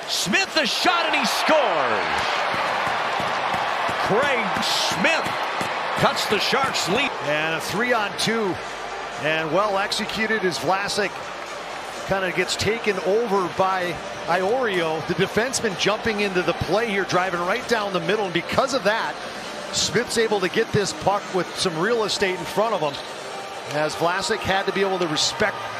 Smith the shot, and he scores. Craig Smith cuts the Sharks' lead. And a 3-on-2, and well executed as Vlasic kind of gets taken over by Iorio. The defenseman jumping into the play here, driving right down the middle, and because of that, Smith's able to get this puck with some real estate in front of him, as Vlasic had to be able to respect